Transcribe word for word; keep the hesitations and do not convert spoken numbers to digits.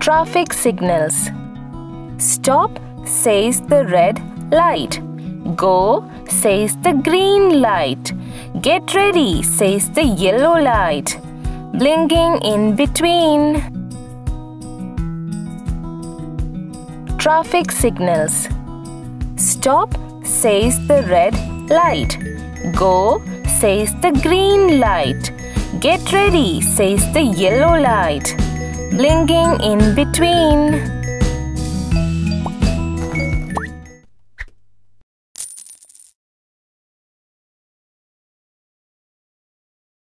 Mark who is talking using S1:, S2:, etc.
S1: Traffic signals. Stop says the red light. Go says the green light. Get ready says the yellow light. Blinking in between. Traffic signals. Stop says the red light. Go says the green light. Get ready says the yellow light. Blinking in between.